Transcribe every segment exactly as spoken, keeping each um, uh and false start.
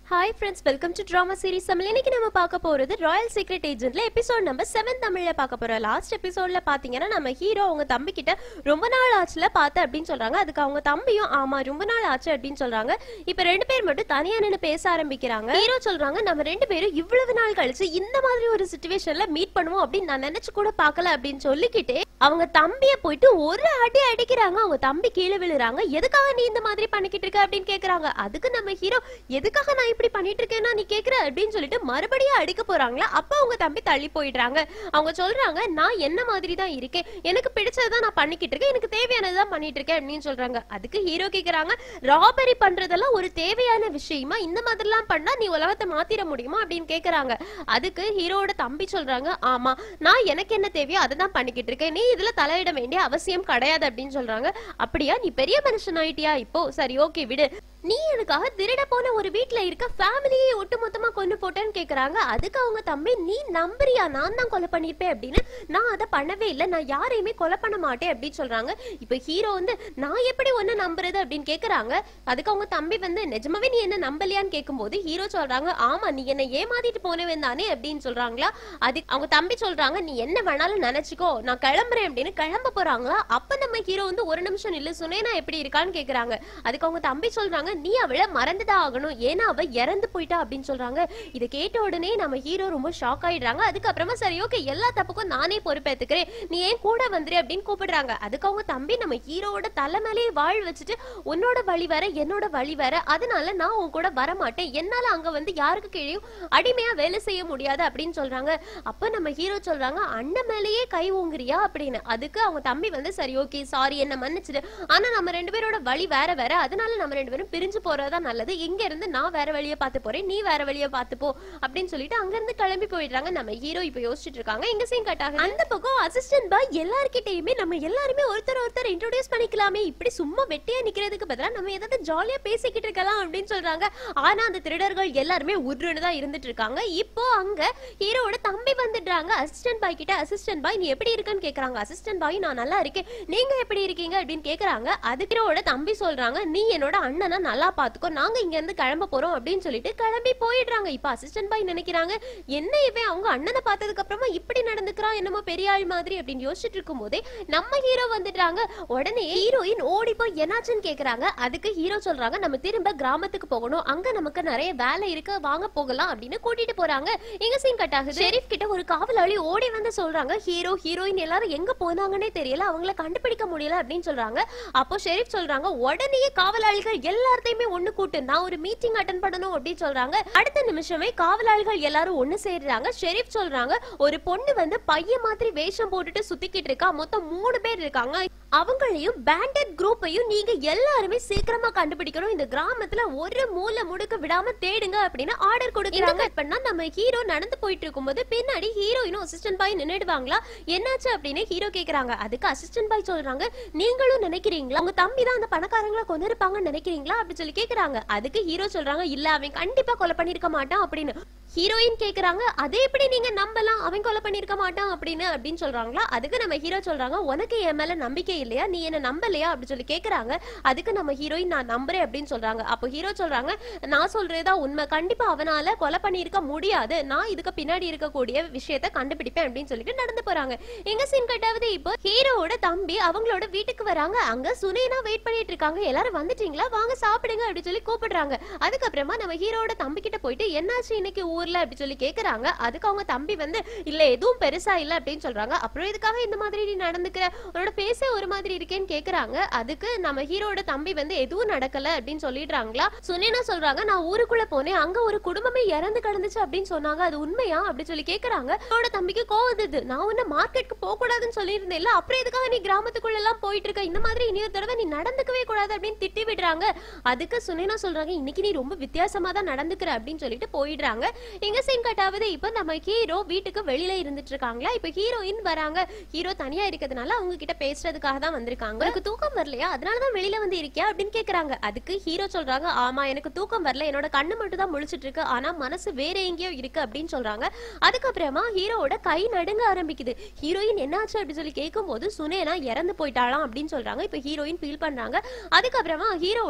Hi friends, welcome to drama series. நம்ம இன்னைக்கு நம்ம பார்க்க போறது ராயல் சீக்ரெட் ஏஜென்ட்ல எபிசோட் நம்பர் செவன் தமிழ்ல பார்க்க போறோம். லாஸ்ட் எபிசோட்ல பாத்தீங்கன்னா நம்ம ஹீரோ அவங்க தம்பி கிட்ட ரொம்ப நாள் ஆச்சுல பார்த்த அப்படின்னு சொல்றாங்க. அதுக்கு அவங்க தம்பியும் ஆமா ரொம்ப நாள் ஆச்சு அப்படின்னு சொல்றாங்க. இப்போ ரெண்டு பேர் மட்டும் தனியா நின்னு பேச ஆரம்பிக்கிறாங்க. ஹீரோ சொல்றாங்க நம்ம ரெண்டு பேரும் இவ்வளவு நாள் கழிச்சு இந்த மாதிரி ஒரு சிச்சுவேஷன்ல மீட் பண்ணுவோம் அப்படின்னு நான் நினைச்சு கூட பார்க்கல அப்படின்னு சொல்லிக்கிட்டே அவங்க தம்பிய போயிட்டு ஒரு அடி அடிக்கிறாங்க. அவங்க தம்பி கீழே விழுறாங்க. எதுக்காக நீ இந்த மாதிரி பண்ணிக்கிட்டு இருக்க அப்படின்னு கேக்குறாங்க. அதுக்கு நம்ம ஹீரோ எதுக்காக நான் இப்படி பண்ணிட்டு இருக்கேன்னா நீ கேக்குற அப்படின்னு சொல்லிட்டு மறுபடியும் அடிக்க போறாங்களா. அப்ப அவங்க தம்பி தள்ளி போயிடுறாங்க. அவங்க சொல்றாங்க நான் என்ன மாதிரி தான் இருக்கேன், எனக்கு பிடிச்சதான் நான் பண்ணிக்கிட்டு இருக்கேன், எனக்கு தேவையானதான் பண்ணிட்டு இருக்கேன் அப்படின்னு சொல்றாங்க. அதுக்கு ஹீரோ கேக்குறாங்க ராபரி பண்றதெல்லாம் ஒரு தேவையான விஷயமா, இந்த மாதிரி எல்லாம் பண்ணா நீ உலகத்தை மாத்திர முடியுமா அப்படின்னு கேக்குறாங்க. அதுக்கு ஹீரோட தம்பி சொல்றாங்க ஆமா நான் எனக்கு என்ன தேவையோ அதை தான் பண்ணிக்கிட்டு இருக்கேன், நீ இதுல தலையிட வேண்டிய அவசியம் கிடையாது அப்படின்னு சொல்றாங்க. அப்படியா நீ பெரிய மனுஷன் ஆயிட்டியா இப்போ, சரி ஓகே விடு, நீ எனக்காக திருட போன ஒரு வீட்டுல இருக்க ஃபேமிலியை ஒட்டு மொத்தமா கொண்டு போட்டேன்னு கேக்குறாங்க. அதுக்கு அவங்க தம்பி நீ நம்புறியா நான் தான் கொலை பண்ணிருப்பேன் அப்படின்னு, நான் அதை பண்ணவே இல்லை, நான் யாரையுமே கொலை பண்ண மாட்டேன் அப்படின்னு சொல்றாங்க. இப்ப ஹீரோ வந்து நான் எப்படி ஒன்னு நம்புறது அப்படின்னு கேக்குறாங்க. அதுக்கு அவங்க தம்பி வந்து நிஜமாவே நீ என்ன நம்பலையான்னு கேட்கும்போது ஹீரோ சொல்றாங்க ஆமா நீ என்ன ஏமாத்திட்டு போனவன் தானே அப்படின்னு சொல்றாங்களா. அதுக்கு அவங்க தம்பி சொல்றாங்க நீ என்ன வேணாலும் நினைச்சுக்கோ நான் கிளம்புறேன் அப்படின்னு கிளம்ப போறாங்களா. அப்ப நம்ம ஹீரோ வந்து ஒரு நிமிஷம் இல்ல சுனேனா எப்படி இருக்கான்னு கேக்குறாங்க. அதுக்கு அவங்க தம்பி சொல்றாங்க நீ அவளை மறந்துதான் ஆகணும், ஏன்னா அவ இறந்து போயிட்டா அப்படின்னு சொல்றாங்க. இதை கேட்ட உடனே நம்ம ஹீரோ ரொம்ப ஷாக் ஆயிடுறாங்க. அதுக்கப்புறமா சரி ஓகே எல்லா தப்புக்கும் நானே பொறுப்பேத்துக்கிறேன், நீ ஏன் கூட வந்துரு அப்படின்னு கூப்பிடுறாங்க. அதுக்கு அவங்க தம்பி நம்ம ஹீரோவோட தலைமையிலேயே வாழ் வச்சுட்டு உன்னோட வழி வேற என்னோட வழி வேற, அதனால நான் உன் கூட வரமாட்டேன், என்னால அங்க வந்து யாருக்கு கீழேயும் அடிமையா வேலை செய்ய முடியாது அப்படின்னு சொல்றாங்க. அப்ப நம்ம ஹீரோ சொல்றாங்க அண்ணன் மேலேயே கை ஊங்குறியா அப்படின்னு. அதுக்கு அவங்க தம்பி வந்து சரி ஓகே சாரி என்ன மன்னிச்சிடு, ஆனா நம்ம ரெண்டு பேரோட வழி வேற வேற, அதனால நம்ம ரெண்டு பேரும் பிரிஞ்சு போறதா நல்லது, இங்க இருந்து நான் வேற வழியை பார்த்து போறேன், நீ வேற வழியை பார்த்து போ அப்படின்னு சொல்லிட்டு அங்க இருந்து கிளம்பி போயிடுறாங்க. நம்ம ஹீரோ இப்ப யோசிச்சுட்டு இருக்காங்க. எங்க சீன் கட் ஆகுது. அந்த பக்கம் அசிஸ்டன்ட் பாய் எல்லார்கிட்டயுமே நம்ம எல்லாருமே ஒருத்தர் ஒருத்தர் இன்ட்ரோடியூஸ் பண்ணிக்கலாமே, இப்படி சும்மா வெட்டியா நிக்கிறதுக்கு பதிலா நம்ம ஏதாவது ஜாலியா பேசிக்கிட்டு இருக்கலாம் அப்படின்னு சொல்றாங்க. ஆனா அந்த திருடர்கள் எல்லாருமே உருன்னு தான் இருந்துட்டு இருக்காங்க. இப்போ அங்க ஹீரோட தம்பி வந்துடுறாங்க. அசிஸ்டன்ட் பாய் கிட்ட அசிஸ்டன்ட் பாய் நீ எப்படி இருக்கன்னு கேக்குறாங்க. அசிஸ்டன்ட் பாய் நான் நல்லா இருக்கேன், நீங்க எப்படி இருக்கீங்க அப்படின்னு கேக்குறாங்க. அதுக்கு ஹீரோட தம்பி சொல்றாங்க நீ என்னோட அண்ணனை நல்லா பாத்துக்கோ, நாங்க இங்க இருந்து கிளம்ப போறோம் அப்படின்னு சொல்லிட்டு கிளம்பி போயிடுறாங்க. இப்ப அசிஸ்டன்ட் பாய் நினைக்கிறாங்க என்ன இவன் அவங்க அண்ணனை பார்த்ததுக்கு அப்புறமா இப்படி நடந்துக்கிறான் என்னமோ பெரிய ஆள் மாதிரி அப்படின்னு யோசிச்சுட்டு இருக்கும் போதே நம்ம ஹீரோ வந்துடுறாங்க. உடனே ஹீரோயின் ஓடி போய் என்னாச்சுன்னு கேக்குறாங்க. அதுக்கு ஹீரோ சொல்றாங்க நம்ம திரும்ப கிராமத்துக்கு போகணும், அங்க நமக்கு நிறைய வேலை இருக்கு, வாங்க போகலாம் அப்படின்னு கூட்டிட்டு போறாங்க. எங்க சீன் கட் ஆகுது. ஷெரீஃப் கிட்ட ஒரு காவலாளி ஓடி வந்து சொல்றாங்க ஹீரோ ஹீரோயின் எல்லாரும் எங்க போனாங்கன்னே தெரியல, அவங்கள கண்டுபிடிக்க முடியல அப்படின்னு சொல்றாங்க. அப்போ ஷெரீஃப் சொல்றாங்க உடனே காவலாளிகள் எல்லாத்தையுமே ஒண்ணு கூட்டு நான் ஒரு மீட்டிங் அட்டெண்ட் பண்ணணும் அப்படின்னு சொல்றாங்க. அடுத்த நிமிஷமே காவலாளிகள் எல்லாரும் ஒண்ணு சேர்றாங்க. ஷெரீஃப் சொல்றாங்க ஒரு பொண்ணு வந்து பையன் மாதிரி வேஷம் போட்டுட்டு சுத்திக்கிட்டு இருக்கா, மொத்தம் மூணு பேர் இருக்காங்க, அவங்களையும் பேண்டட் குரூப்பையும் நீங்க எல்லாருமே சீக்கிரமா கண்டுபிடிக்கணும், இந்த கிராமத்துல ஒரு மூலை முடுக்க விடாம தேடுங்க அப்படின்னு ஆர்டர் கொடுக்குறாங்க. பண்ணா நம்ம ஹீரோ நடந்து போயிட்டு இருக்கும்போது பின்னாடி ஹீரோயினும் அசிஸ்டன்ட் பாய் நின்னுடுவாங்களா, என்னாச்சு அப்படின்னு ஹீரோ கேக்குறாங்க. அதுக்கு அசிஸ்டன்ட் பாய் சொல்றாங்க நீங்களும் நினைக்கிறீங்களா உங்க தம்பி தான் அந்த பணக்காரங்களை கொண்டு இருப்பாங்கன்னு நினைக்கிறீங்களா அப்படி சொல்லி கேக்குறாங்க. அதுக்கு ஹீரோ சொல்றாங்க இல்ல அவன் கண்டிப்பா கொலை பண்ணிருக்க மாட்டான் அப்படின்னு. ஹீரோயின் கேக்குறாங்க அதே எப்படி நீங்க நம்பலாம் அவன் கொலை பண்ணிருக்க மாட்டான் அப்படின்னு அப்படின்னு சொல்றாங்களா. அதுக்கு நம்ம ஹீரோ சொல்றாங்க உனக்கு என் மேல நம்பிக்கை இல்லையா, நீ என்ன நம்பலையா அப்படி சொல்லி கேக்குறாங்க. அதுக்கு நம்ம ஹீரோயின் நான் நம்புறேன் அப்படின்னு சொல்றாங்க. அப்போ ஹீரோ சொல்றாங்க நான் சொல்றதா உண்மை, கண்டிப்பா அவனால கொலை பண்ணிருக்க முடியாது, நான் இதுக்கு பின்னாடி இருக்கக்கூடிய விஷயத்த கண்டுபிடிப்பேன் அப்படின்னு சொல்லிட்டு நடந்து போறாங்க. எங்க சீன் கட்டாவது இப்போ ஹீரோவோட தம்பி அவங்களோட வீட்டுக்கு வராங்க. அங்க சுனேனா வெயிட் பண்ணிட்டு இருக்காங்க. எல்லாரும் வந்துட்டீங்களா வாங்க சாப்பிடுங்க அப்படின்னு சொல்லி கூப்பிடுறாங்க. அதுக்கப்புறமா நம்ம ஹீரோட தம்பி கிட்ட போயிட்டு என்னாச்சு இன்னைக்கு ஊர்ல அப்படி சொல்லி கேக்குறாங்க. அதுக்கு அவங்க தம்பி வந்து இல்ல எதுவும் பெருசா இல்ல அப்படின்னு சொல்றாங்க. அப்புறம் இதுக்காக இந்த மாதிரி நீ நடந்துக்கிற, உன்னோட பேச ஒரு மாதிரி இருக்கேன்னு கேக்குறாங்க. அதுக்கு நம்ம ஹீரோட தம்பி வந்து எதுவும் நடக்கல அப்படின்னு சொல்லிடுறாங்களா. சுனேனா சொல்றாங்க நான் ஊருக்குள்ள போனேன், அங்க ஒரு குடும்பமே இறந்து கிடந்துச்சு அப்படின்னு சொன்னாங்க, அது உண்மையா அப்படி சொல்லி கேக்குறாங்க. அவரோட தம்பிக்கு கோவம், நான் உன்ன மார்க்கெட்டுக்கு போக கூடாதுன்னு சொல்லியிருந்தேன்ல, அப்புறம் எதுக்காக நீ கிராமத்துக்குள்ள எல்லாம் போயிட்டு இருக்க, இந்த மாதிரி இன்னொரு தடவை நீ நடந்துக்கவே கூடாது அப்படின்னு திட்டி விடுறாங்க. அதுக்கு சுனேனா சொல்றாங்க இன்னைக்கு நீ ரொம்ப வித்தியாசமா தான் நடந்துக்கிற அப்படின்னு சொல்லிட்டு போயிடுறாங்க. எங்க சீன் கட் ஆகுது. இப்ப நம்ம ஹீரோ வீட்டுக்கு வெளியில இருந்துட்டு இருக்காங்களா. இப்ப ஹீரோயின் வராங்க. ஹீரோ தனியா இருக்கிறதுனால அவங்க கிட்ட பேசுறதுக்காக தான் வந்திருக்காங்க. எனக்கு தூக்கம் வரலையா அதனாலதான் வெளியில வந்து இருக்கியா அப்படின்னு கேக்குறாங்க. அதுக்கு ஹீரோ சொல்றாங்க ஆமா எனக்கு தூக்கம் வரல, என்னோட கண்ணு மட்டும் தான் முழிச்சிட்டு இருக்கு, ஆனா மனசு வேற எங்கேயோ இருக்கு அப்படின்னு சொல்றாங்க. அதுக்கப்புறமா ஹீரோவோட கை நடுங்க ஆரம்பிக்குது. ஹீரோயின் என்னாச்சு அப்படின்னு சொல்லி கேட்கும் போது சுனேனா இறந்து போயிட்டாளாம் அப்படின்னு சொல்றாங்க. இப்ப ஹீரோயின் ஃபீல் பண்றாங்க. அதுக்கப்புறமா ஹீரோவோட கையை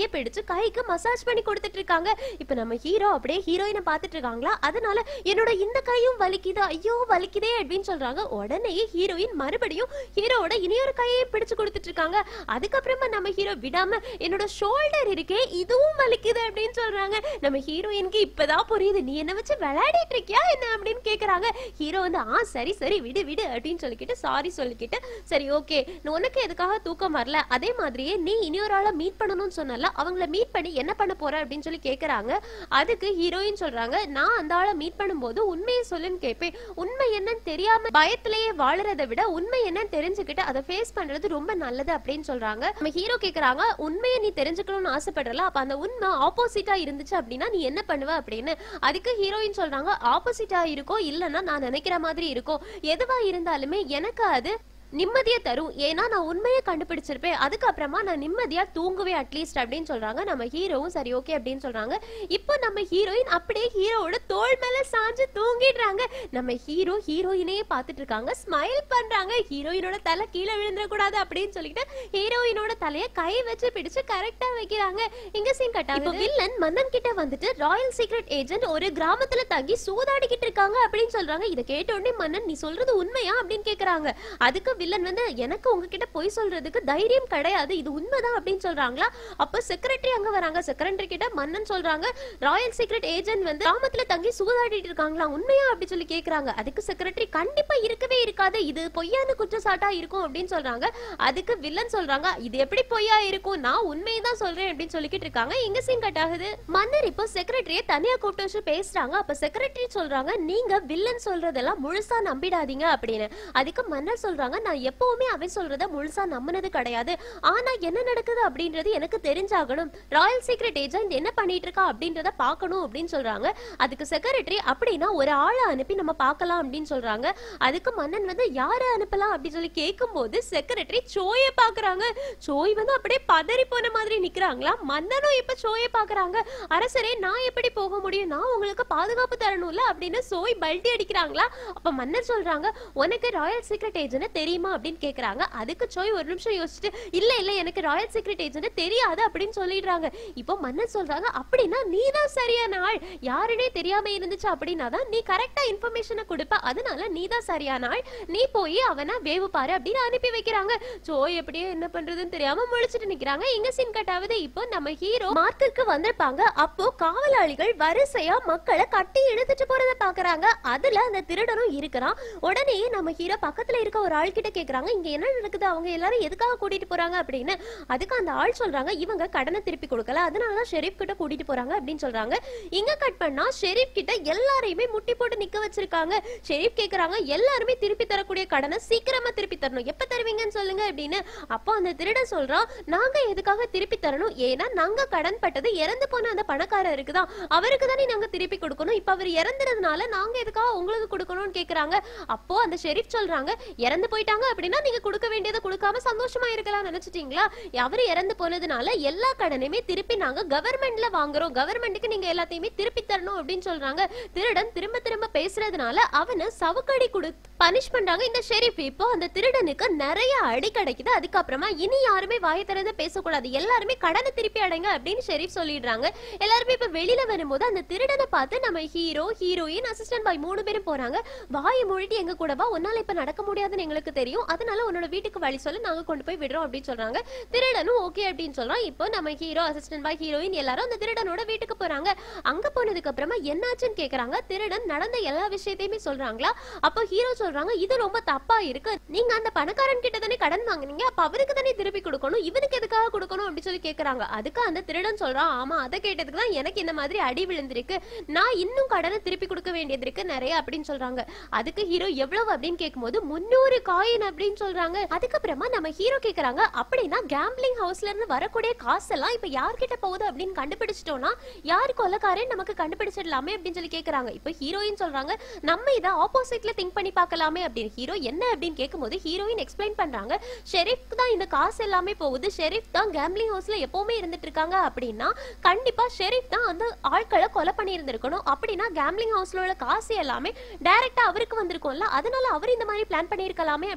கையை பிடிச்சு கைக்கு மசாஜ் பண்ணி கொடுத்துட்டு இருக்காங்க. இப்ப நம்ம ஹீரோ அப்படியே ஹீரோயினை பாத்துட்டு இருக்காங்களா, அதனால என்னோட இந்த கையும் வலிக்குது, ஐயோ வலிக்குதே அப்படின்னு சொல்றாங்க. உடனே ஹீரோயின் மறுபடியும் ஹீரோவோட இனியொரு கையை பிடிச்சு கொடுத்துட்டு இருக்காங்க. அதுக்கப்புறமா நம்ம ஹீரோ விடாம என்னோட ஷோல்டர் இருக்கே இதுவும் வலிக்குது அப்படின்னு சொல்றாங்க. நம்ம ஹீரோயினுக்கு இப்பதான் புரியுது, நீ என்ன வச்சு விளையாடிட்டு இருக்கியா என்ன அப்படின்னு கேக்குறாங்க. ஹீரோ வந்து ஆ சரி சரி விடு விடு அப்படின்னு சொல்லிக்கிட்டு சாரி சொல்லிக்கிட்டு சரி ஓகே உனக்கு எதுக்காக தூக்கம் வரல, அதே மாதிரியே நீ இனியொரு ஆளை மீட் பண்ணணும்னு சொன்னல, அவங்கள மீட் பண்ணி என்ன பண்ண போற அப்படின்னு சொல்லி கேக்குறாங்க. அதுக்கு ஹீரோயின் சொல்றாங்க, நான் அந்த ஆளை மீட் பண்ணும்போது உண்மையை சொல்லுன்னு கேட்பேன். உண்மை என்னன்னு தெரியாம பயத்திலேயே வாழறதை விட உண்மை என்னன்னு தெரிஞ்சுக்கிட்டு அதை ஃபேஸ் பண்றது ரொம்ப நல்லது அப்படின்னு சொல்றாங்க. நம்ம ஹீரோ கேக்குறாங்க, உண்மையை நீ தெரிஞ்சுக்கணும்னு ஆசைப்படுறல, அப்ப அந்த உண்மை ஆப்போசிட்டா இருந்துச்சு அப்படின்னா நீ என்ன பண்ணுவ அப்படின்னு. அதுக்கு ஹீரோயின் சொல்றாங்க, ஆப்போசிட்டா இருக்கோ இல்லன்னா நான் நினைக்கிற மாதிரி இருக்கோ எதுவா இருந்தாலுமே எனக்கு அது நிம்மதியை தரும், ஏன்னா நான் உண்மையை கண்டுபிடிச்சிருப்பேன், அதுக்கப்புறமா நான் நிம்மதியா தூங்குவேன் அட்லீஸ்ட் அப்படின்னு சொல்றாங்க. நம்ம ஹீரோவும் சரி ஓகே அப்படின்னு சொல்றாங்க. இப்போ நம்ம ஹீரோயின் அப்படியே ஹீரோவோட தோள் மேல சாஞ்சு தூங்கிடுறாங்க. நம்ம ஹீரோ ஹீரோயினையே பார்த்துட்டு இருக்காங்க, ஸ்மைல் பண்றாங்க. ஹீரோயினோட தலை கீழே விழுந்துட கூடாது அப்படின்னு சொல்லிட்டு ஹீரோயினோட தலையை கை வச்சு பிடிச்சு கரெக்டா வைக்கிறாங்க. இங்க சீன் கட் ஆகுது. வில்லன் மன்னன் கிட்ட வந்துட்டு ராயல் சீக்ரெட் ஏஜென்ட் ஒரு கிராமத்துல தங்கி சூதாடிக்கிட்டு இருக்காங்க அப்படின்னு சொல்றாங்க. இதை கேட்ட உடனே மன்னன் நீ சொல்றது உண்மையா அப்படின்னு கேக்குறாங்க. அதுக்கு வில்லன் வந்து எனக்கு உங்ககிட்ட போய் சொல்றதுக்கு தைரியம் கிடையாது, இது உண்மைதான் அப்படின்னு சொல்றாங்களா. அப்ப செக்ரட்டரி அங்க வராங்க. செக்ரட்டரி கிட்ட மன்னன் சொல்றாங்க, ராயல் சீக்ரெட் ஏஜென்ட் வந்து கிராமத்துல தங்கி சுகதாடிட்டு இருக்காங்களா, உண்மையா அப்படி சொல்லி கேக்குறாங்க. அதுக்கு செக்ரட்டரி கண்டிப்பா இருக்கவே இருக்காது, இது பொய்யான குற்றச்சாட்டா இருக்கும் அப்படின்னு சொல்றாங்க. அதுக்கு வில்லன் சொல்றாங்க, இது எப்படி பொய்யா இருக்கும், நான் உண்மையை தான் சொல்றேன் அப்படின்னு சொல்லிக்கிட்டு இருக்காங்க. இங்க சீன் கட் ஆகுது. மன்னர் இப்போ செக்ரட்டரியை தனியா கூப்பிட்டு வச்சு பேசுறாங்க. அப்ப செக்ரட்டரி சொல்றாங்க, நீங்க வில்லன் சொல்றதெல்லாம் முழுசா நம்பிடாதீங்க அப்படின்னு. அதுக்கு மன்னர் சொல்றாங்க, நான் எப்பவுமே அவன் சொல்றத முழுசா நம்பினது கிடையாது, ஆனா என்ன நடக்குது அப்படின்றது எனக்கு தெரிஞ்சாகணும், ராயல் சீக்ரெட் ஏஜென்ட் என்ன பண்ணிட்டு இருக்கா அப்படின்றத பார்க்கணும் அப்படின்னு சொல்றாங்க. அதுக்கு செக்ரட்டரி அப்படின்னா ஒரு ஆளை அனுப்பி நம்ம பார்க்கலாம் அப்படின்னு சொல்றாங்க. அதுக்கு மன்னன் வந்து யாரை அனுப்பலாம் அப்படின்னு சொல்லி கேட்கும்போது செக்ரட்டரி சோயை பாக்குறாங்க. சோய் வந்து அப்படியே பதறி போன மாதிரி நிக்கிறாங்களா. மன்னனும் இப்ப சோயை பாக்குறாங்க. அரசரே நான் எப்படி போக முடியும், நான் உங்களுக்கு பாதுகாப்பு தரணும்ல அப்படின்னு சோய் பல்டி அடிக்கிறாங்களா. அப்ப மன்னர் சொல்றாங்க, உனக்கு ராயல் சீக்ரெட் ஏஜென்ட் தெரியுமா அப்படின்னு கேக்குறாங்க. அதுக்கு சோய் ஒரு நிமிஷம் யோசிச்சுட்டு இல்ல இல்ல எனக்கு ராயல் சீக்ரெட் ஏஜென்ட் தெரியாது அப்படின்னு சொல்லிடுறாங்க. இப்போ மன்னர் சொல்றாங்க, அப்படின்னா நீதான் சரியான ஆள், யாருனே தெரியாம இருந்துச்சு அப்படின்னா தான் நீ கரெக்டா இன்ஃபர்மேஷனை கொடுப்ப, அதனால நீதான் சரியான ஆள், நீ போய் அவனை வேவு பாரு அப்படின்னு அனுப்பி வைக்கிறாங்க. சோய் எப்படியே என்ன பண்றதுன்னு தெரியாம முழிச்சிட்டு நிக்கிறாங்க. இங்க சீன் கட் ஆகுது. இப்போ நம்ம ஹீரோ மார்க்கெட்டுக்கு வந்திருப்பாங்க. அப்போ காவலாளிகள் வரிசையா மக்களை கட்டி இழுத்துட்டு போறத பாக்குறாங்க. அதுல அந்த திருடனும் இருக்கிறான். உடனே நம்ம ஹீரோ பக்கத்துல இருக்க ஒரு ஆள் கிட்ட கேக்குறாங்க, இங்க என்ன நடக்குது, அவங்க எல்லாரும் எதுக்காக கூட்டிட்டு போறாங்க அப்படின்னு. அதுக்கு அந்த ஆள் சொல்றாங்க, இவங்க கடனை திருப்பி கொடுக்கல, அதனாலதான் ஷெரீப் கிட்ட கூட்டிட்டு போறாங்க அப்படின்னு சொல்றாங்க. இங்க கட் பண்ணா ஷெரீப் கிட்ட எல்லாரையுமே முட்டி போட்டு நிக்க வச்சிருக்காங்க. ஷெரீப் கேக்குறாங்க, எல்லாருமே திருப்பி தரக்கூடிய கடனை சீக்கிரமா திருப்பி தரணும், எப்ப தருவீங்கன்னு சொல்லுங்க அப்படின்னு. அப்போ அந்த திருடன் சொல்றான், நாங்க எதுக்காக திருப்பி தரணும், ஏன்னா நாங்க கடன் பட்டது இறந்து போன அந்த பணக்காரர் இருக்குதான், அவருக்கு தானே நாங்க திருப்பி கொடுக்கணும், இப்ப அவர் இறந்துறதுனால நாங்க எதுக்காக உங்களுக்கு கொடுக்கணும்னு கேக்குறாங்க. அப்போ அந்த ஷெரீப் சொல்றாங்க, இறந்து போயிட்டாங்க அப்படின்னா நீங்க கொடுக்க வேண்டியதை கொடுக்காம சந்தோஷமா இருக்கலாம் நினைச்சிட்டீங்களா, அவரு இறந்து போனதுனால எல்லா கடனையுமே திருப்பி நாங்க கவர்மெண்ட்ல வாங்குறோம், கவர்மெண்ட்டுக்கு நீங்க எல்லாத்தையுமே திருப்பி தரணும் அப்படின்னு சொல்றாங்க. திருடன் திரும்ப திரும்ப பேசுறதுனால அவனை சவுக்கடி கொடுத்து பனிஷ் பண்றாங்க இந்த ஷெரீப். இப்போ அந்த திருடனுக்கு நிறைய அடி கிடைக்குது. அதுக்கப்புறமா இனி யாருமே வாயை திறந்து பேசக்கூடாது, எல்லாருமே கடனை திருப்பி அடைங்க அப்படின்னு ஷெரீப் சொல்லிடுறாங்க. எல்லாருமே இப்ப வெளியில வரும்போது அந்த திருடனை பார்த்து நம்ம ஹீரோ ஹீரோயின் அசிஸ்டன்ட் பாய் மூணு பேரும் போறாங்க. வாயை மூடிட்டு எங்க கூட வா, உன்னால இப்ப நடக்க முடியாதுன்னு எங்களுக்கு தெரியும், அதனால உன்னோட வீட்டுக்கு வழி சொல்லி நாங்க கொண்டு போய் விடுறோம் அப்படின்னு சொல்றாங்க. திருடனும் ஓகே அப்படின்னு சொல்றான். இப்போ நம்ம ஹீரோ அசிஸ்டன்ட் பாய் ஹீரோயின் எல்லாரும் அந்த திருடனோட வீட்டுக்கு போறாங்க. அங்க போனதுக்கு அப்புறமா என்னாச்சுன்னு கேக்குறாங்க. திருடன் நடந்த எல்லா விஷயத்தையுமே சொல்றாங்களா. அப்போ ஹீரோ சொல்றாங்க, இது ரொம்ப தப்பா இருக்கு, நீங்க அந்த பணக்காரன் கிட்ட தானே கடன் வாங்குனீங்க, அப்ப அவருக்கு தானே திருப்பி கொடுக்கணும், இவனுக்கு எதுக்காக கொடுக்கணும் அப்படின்னு சொல்லி கேக்குறாங்க. அதுக்கு அந்த திருடன் சொல்றான், ஆமா அதை கேட்டதுக்கு தான் எனக்கு இந்த மாதிரி அடி விழுந்திருக்கு, நான் இன்னும் கடனை திருப்பி கொடுக்க வேண்டியது இருக்கு நிறைய அப்படின்னு சொல்றாங்க. அதுக்கு ஹீரோ எவ்வளவு அப்படின்னு கேட்கும்போது முன்னூறு காயின் அப்படின்னு சொல்றாங்க. அதுக்கப்புறமா நம்ம ஹீரோ கேக்குறாங்க, அப்படின்னா கேம்பிளிங் ஹவுஸ்ல இருந்து வரக்கூடிய காசெல்லாம் இப்ப யார்கிட்ட போகுது அப்படின்னு கண்டுபிடிச்சிட்டோம்னா யாரு கொலைக்காரன் நமக்கு கண்டுபிடிச்சிடலாமே அப்படின்னு சொல்லி கேக்குறாங்க. இப்ப ஹீரோயின் சொல்றாங்க, நம்ம இதை ஆப்போசிட்ல திங்க் பண்ணி பார்க்கலாமே அப்படின்னு. ஹீரோ என்ன அப்படின்னு கேட்கும்போது ஹீரோயின் எக்ஸ்பிளைன் பண்றாங்க, ஷெரீஃப் தான் இந்த காசு எல்லாமே போகுது, ஷெரீஃப் தான் கேம்பிளிங் ஹவுஸ்ல எப்பவுமே இருந்துட்டு இருக்காங்க அப்படின்னா கண்டிப்பா ஷெரீஃப் தான் அந்த ஆட்களை கொலை பண்ணி இருந்திருக்கணும், அப்படின்னா கேம்பிளிங் ஹவுஸ்ல உள்ள காசு எல்லாமே டைரக்டா அவருக்கு வந்திருக்கும்ல, அதனால அவர் இந்த மாதிரி பிளான் பண்ணிருக்கலாமே அப்படின்னு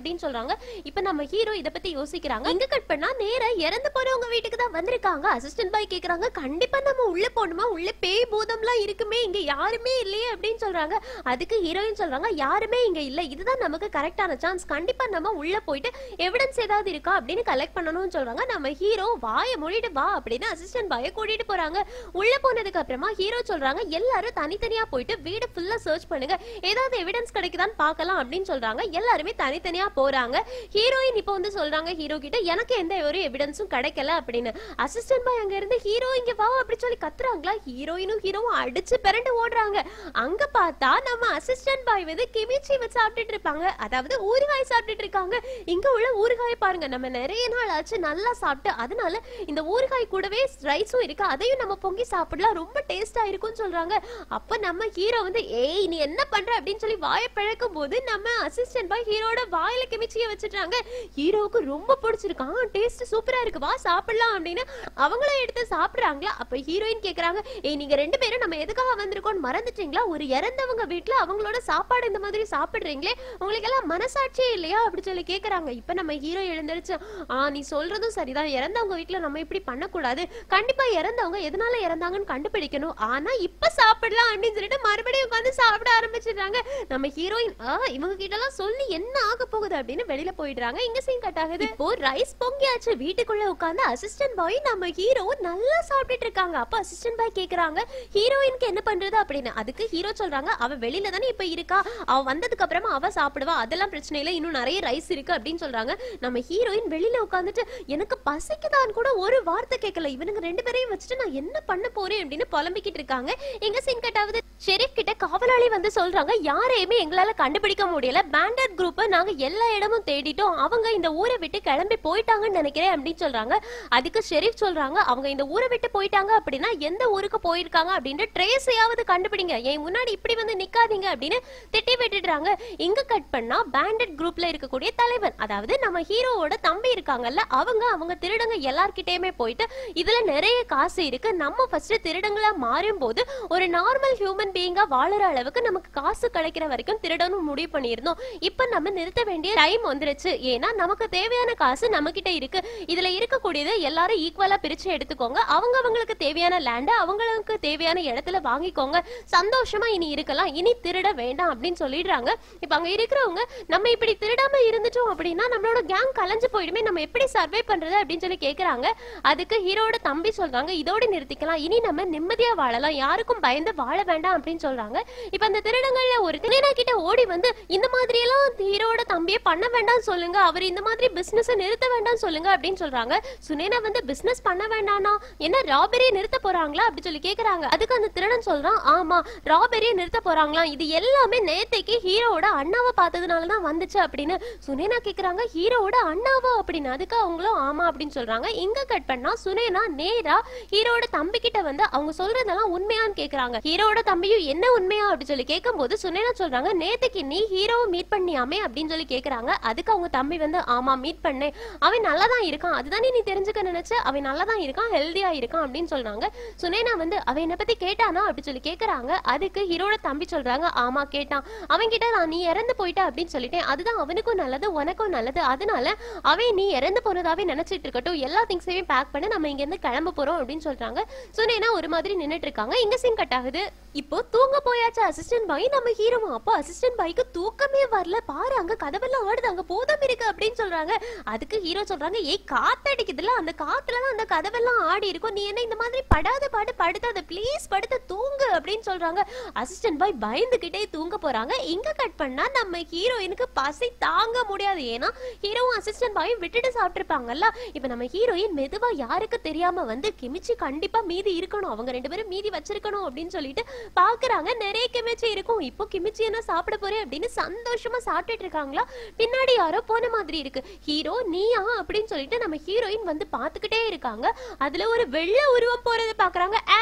அப்படின்னு சொல்றாங்க. இப்ப நம்ம ஹீரோ இத பத்தி யோசிக்கிறாங்க. இங்க கட் பண்ணா நேரா இறந்து போறவங்க வீட்டுக்கு தான் வந்திருக்காங்க. அசிஸ்டன்ட் பாய் கேக்குறாங்க, கண்டிப்பா நம்ம உள்ள போணுமா, உள்ள பேய் பூதம்லாம் இருக்குமே, இங்க யாருமே இல்லையே அப்படின்னு சொல்றாங்க. அதுக்கு ஹீரோயின் சொல்றாங்க, யாருமே இங்க இல்ல, இதுதான் நமக்கு கரெக்டான சான்ஸ், கண்டிப்பா நம்ம உள்ள போயிட்டு எவிடன்ஸ் ஏதாவது இருக்கா அப்படின்னு கலெக்ட் பண்ணணும்னு சொல்றாங்க. நம்ம ஹீரோ வாயை மூடிட்டு வா அப்படின்னு அசிஸ்டன்ட் பாயை கூட்டிட்டு போறாங்க. உள்ள போனதுக்கு அப்புறமா ஹீரோ சொல்றாங்க, எல்லாரும் தனித்தனியா போயிட்டு வீடு ஃபுல்லா சர்ச் பண்ணுங்க, ஏதாவது எவிடன்ஸ் கிடைக்குதான்னு பார்க்கலாம் அப்படின்னு சொல்றாங்க. எல்லாருமே தனித்தனியா போறாங்க. ஹீரோயின் இப்போ வந்து சொல்றாங்க ஹீரோ கிட்ட, எனக்கு எந்த ஒரு எவிடன்ஸும் கிடைக்கல அப்படின்னு. அசிஸ்டன்ட் பாய் அங்க இருந்து, ஹீரோ இங்க வா அப்படி சொல்லி கத்துறாங்களா. ஹீரோயினும் ஹீரோவும் அடிச்சு பிறண்டு ஓடுறாங்க. அங்க பார்த்தா நம்ம அசிஸ்டன்ட் பாய் வந்து கிமிச்சி வச்சு சாப்பிட்டுட்டு இருப்பாங்க, அதாவது ஊறுகாய் சாப்பிட்டுட்டு இருக்காங்க. இங்க உள்ள ஊறுகாய் பாருங்க, நம்ம நிறைய நாள் ஆச்சு நல்லா சாப்பிட்டு, அதனால இந்த ஊறுகாய் கூடவே ரைஸும் இருக்கு, அதையும் நம்ம பொங்கி சாப்பிடலாம், ரொம்ப டேஸ்டா இருக்கும்னு சொல்றாங்க. அப்ப நம்ம ஹீரோ வந்து, ஏய் நீ என்ன பண்ற அப்படின்னு சொல்லி வாயை பிழக்கும் போது நம்ம அசிஸ்டன்ட் பாய் ஹீரோட வாயில கிமிச்சிய வச்சுட்டாங்க. ஹீரோவுக்கு ரொம்ப பிடிச்சிருக்கான், டேஸ்ட் சூப்பரா இருக்கு, வா சாப்பிடலாம் அப்படின்னு அவங்கள எடுத்து சாப்பிடுறாங்களா. அப்ப ஹீரோயின் கேக்குறாங்க, ஏய் நீங்க ரெண்டு பேரும் நம்ம எதுக்காக வந்திருக்கோம்னு மறந்துட்டீங்களா, ஒரு இறந்தவங்க வீட்டுல அவங்களோட சாப்பாடு இந்த மாதிரி சாப்பிடுறீங்களே, உங்களுக்கு எல்லாம் மனசாட்சியே இல்லையா அப்படி சொல்லி கேக்குறாங்க. இப்ப நம்ம ஹீரோ எழுந்திருச்சு, ஆ நீ சொல்றதும் சரிதான், இறந்தவங்க வீட்டுல நம்ம இப்படி பண்ணக்கூடாது, கண்டிப்பா இறந்தவங்க எதனால இறந்தாங்கன்னு கண்டுபிடிக்கணும், ஆனா இப்ப சாப்பிடலாம் அப்படின்னு சொல்லிட்டு மறுபடியும் உட்காந்து சாப்பிட ஆரம்பிச்சிடுறாங்க. நம்ம ஹீரோயின், ஆ இவங்க கிட்ட எல்லாம் சொல்லி என்ன ஆக போகுது அப்படின்னு வெளியில போயிடுறாங்க. இங்க சீன் கட் ஆகுது. இப்போ ரைஸ் பொங்கியாச்சு, வீட்டுக்குள்ள உட்கார்ந்து அசிஸ்டன்ட் பாய் நம்ம ஹீரோ நல்லா சாப்பிட்டுட்டு இருக்காங்க. அப்ப அசிஸ்டன்ட் பாய் கேக்குறாங்க, ஹீரோயினுக்கு என்ன பண்றது அப்படின்னு. அதுக்கு ஹீரோ சொல்றாங்க, அவ வெளியில தானே இப்ப இருக்கா, அவ வந்ததுக்கு அப்புறமா அவ சாப்பிடுவா, அதெல்லாம் பிரச்சனை இல்ல, இன்னும் நிறைய ரைஸ் இருக்கு அப்படின்னு சொல்றாங்க. நம்ம ஹீரோயின் வெளியில உட்கார்ந்துட்டு, எனக்கு பசிக்குதான் கூட ஒரு வார்த்தை கேட்கல, இவனுங்க ரெண்டு பேரையும் வச்சுட்டு நான் என்ன பண்ண போறேன் அப்படின்னு புலம்பிக்கிட்டு இருக்காங்க. எங்க சீன் கட் ஆகுது. ஷெரீஃப் கிட்ட காவலாளி வந்து சொல்றாங்க, யாரையுமே எங்களால கண்டுபிடிக்க முடியல, பேண்டட் குரூப் நாங்க எல்லா இடமும் தேடிட்டோம், அவங்க இந்த ஊரை விட்டு கிளம்பி போயிட்டாங்கன்னு நினைக்கிறேன் அப்படின்னு சொல்றாங்க. அதுக்கு ஷெரீஃப் சொல்றாங்க, அவங்க இந்த ஊரை விட்டு போயிட்டாங்க அப்படின்னா எந்த ஊருக்கு போயிருக்காங்க அப்படின்னு ட்ரேஸையாவது கண்டுபிடிங்க, என் முன்னாடி இப்படி வந்து நிக்காதீங்க அப்படின்னு திட்டி விட்டுடுறாங்க. இங்க கட் பண்ணா பேண்டட் குரூப்ல இருக்கக்கூடிய தலைவன், அதாவது நம்ம ஹீரோவோட தம்பி இருக்காங்கல்ல, அவங்க அவங்க திருடங்க எல்லார்கிட்டயுமே போயிட்டு, இதுல நிறைய காசு இருக்கு, நம்ம ஃபர்ஸ்ட் திருடங்களா மாறும் போது ஒரு நார்மல் ஹியூமன் பீயிங்கா வாழற அளவுக்கு நமக்கு காசு கிடைக்கிற வரைக்கும் திருடணும் முடிவு பண்ணியிருந்தோம், இப்ப நம்ம நிறுத்த வேண்டிய டைம் வந்துருச்சு, ஏன்னா நமக்கு தேவையான காசு நம்ம கிட்ட இருக்கு, இதுல இருக்கக்கூடியது எல்லாரும் ஈக்குவலா பிரிச்சு எடுத்துக்கோங்க, அவங்க அவங்களுக்கு தேவையான லேண்ட அவங்களுக்கு தேவையான இடத்துல வாங்கிக்கோங்க, சந்தோஷமா இனி இருக்கலாம், இனி திருட வேண்டாம் அப்படின்னு சொல்லிடுறாங்க. இப்ப அங்க இருக்கிறவங்க, நம்ம இப்படி திருடாம இருந்துட்டோம் அப்படின்னா நம்மளோட கேங் கலைஞ்சு போயிடுமே, நம்ம எப்படி சர்வை பண்றது அப்படின்னு சொல்லி கேக்குறாங்க. அதுக்கு ஹீரோட தம்பி சொல்றாங்க, இதோட நிறுத்திக்கலாம், இனி நம்ம நிம்மதியா வாழலாம், யாருக்கும் பயந்து வாழ வேண்டாம் அப்படின்னு சொல்றாங்க. இப்ப அந்த திருடங்கள்ல ஒரு திருடா கிட்ட ஓடி வந்து, இந்த மாதிரி எல்லாம் ஹீரோட தம்பியை பண்ண வேண்டாம் சொல்லுங்க, அவர் இந்த மாதிரி பிசினஸ் நிறுத்த வேண்டாம் சொல்லுங்க அப்படின்னு சொல்றாங்க. சுனேனா வந்து, பிசினஸ் பண்ண வேண்டானா என்ன ராபரியை நிறுத்த போறாங்களா அப்படி சொல்லி கேக்குறாங்க. அதுக்கு அந்த திருடன் சொல்றான், ஆமா ராபரியை நிறுத்த போறாங்களா, இது எல்லாமே நேத்தைக்கு ஹீரோவோட அண்ணாவை பார்த்ததுனாலதான் வந்துச்சு அப்படின்னு. சுனேனா கேக்குறாங்க, ஹீரோவோட அண்ணாவா அப்படின்னு. அதுக்கு அவங்களும் ஆமா அப்படின்னு சொல்றாங்க. இங்க கட் பண்ணா சுனேனா நேரா ஹீரோட தம்பி கிட்ட வந்து அவங்க சொல்றதெல்லாம் உண்மையான்னு கேக்குறாங்க. ஹீரோட தம்பியும் என்ன உண்மையா அப்படின்னு சொல்லி கேட்கும் போது சுனேனா சொல்றாங்க, நேத்தைக்கு நீ ஹீரோவை மீட் பண்ணியாமே அப்படின்னு சொல்லி கேக்குறாங்க. அதுக்கு அவங்க தம்பி வந்து, ஆமா மீட் பண்ணேன், அவன் நல்லா தான் இருக்கான், அதுதானே நீ தெரிஞ்சுக்க நினைச்ச, அவன் நல்லா தான் இருக்கான், ஹெல்தியா இருக்கான் அப்படின்னு சொல்றாங்க. சுனேனா வந்து, அவன் என்ன பத்தி கேட்டானா அப்படி சொல்லி கேக்குறாங்க. அதுக்கு ஹீரோட தம்பி சொல்றாங்க, ஆமா கேட்டான், அவன் கிட்ட நான் நீ இறந்து போயிட்ட அப்படின்னு சொல்லிட்டேன், அதுதான் அவனுக்கும் நல்லது உனக்கும் நல்லது, அதனால அவன் நீ இறந்து போனதாவே நினைச்சிட்டு இருக்கட்டும், எல்லா திங்ஸையும் பேக் பண்ண நம்ம இங்க இருந்து கிளம்ப போறோம் அப்படின்னு சொல்றாங்க. சுனேனா ஒரு மாதிரி நின்னுட்டு இருக்காங்க. இங்க சீன் கட் ஆகுது. இப்போ தூங்க போயாச்சு அசிஸ்டன்ட் பாய் நம்ம ஹீரோவா. அப்போ அசிஸ்டன்ட் பாய்க்கு தூக்கமே வரல, பாரு அங்க கதவெல்லாம் ஆடுது, அங்க பூதம் இருக்கு அப்படின்னு சொல்றாங்க. அதுக்கு ஹீரோ சொல்றாங்க, ஏய் காத்தடிக்குதுல, அந்த காத்துலதான் அந்த கதவெல்லாம் ஆடி இருக்கும், நீ என்ன இந்த மாதிரி படாத பாடு படுத்தாத, ப்ளீஸ் படுத்து தூங்கு அப்படின்னு சொல்றாங்க. அசிஸ்டன்ட் பாய் பயந்துகிட்டே தூங்க போறாங்க. இங்க கட் பண்ணா நம்ம ஹீரோயினுக்கு பசி தாங்க முடியாது, ஏன்னா ஹீரோவும் அசிஸ்டன்ட் பாயும் விட்டுட்டு சாப்பிட்டுருப்பாங்கல்ல. இப்ப நம்ம ஹீரோயின் மெதுவா யாருக்கு தெரியாம வந்து, கிமிச்சி கண்டிப்பா மீதி இருக்கணும், அவங்க ரெண்டு பேரும் மீதி வச்சிருக்கணும் அப்படின்னு சொல்லிட்டு பாக்குறாங்க. நிறைய கிமிச்சி இருக்கும். இப்போ கிமிச்சி என்ன சாப்பிட போறேன் அப்படின்னு சந்தோஷமா சாப்பிட்டுட்டு இருக்காங்களா. பின்னாடி யாரோ போன மாதிரி இருக்கு. ஹீரோ நீயா அப்படின்னு சொல்லிட்டு நம்ம ஹீரோயின் வந்து பாத்துக்கிட்டே இருக்காங்க. அதுல ஒரு வெள்ளை உருவம் போறது பாக்குறாங்க.